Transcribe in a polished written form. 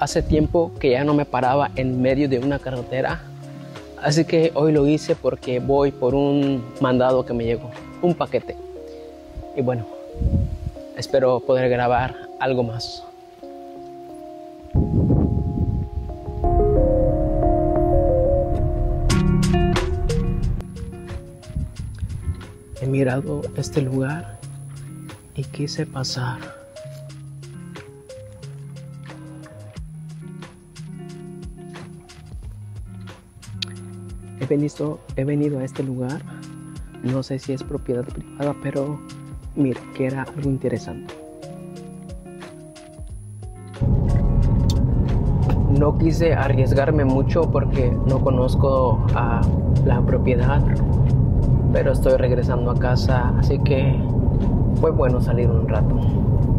Hace tiempo que ya no me paraba en medio de una carretera, así que hoy lo hice porque voy por un mandado que me llegó, un paquete. Y bueno, espero poder grabar algo más. He mirado este lugar y quise pasar. He venido a este lugar, no sé si es propiedad privada, pero mira que era algo interesante. No quise arriesgarme mucho porque no conozco a la propiedad, pero estoy regresando a casa, así que fue bueno salir un rato.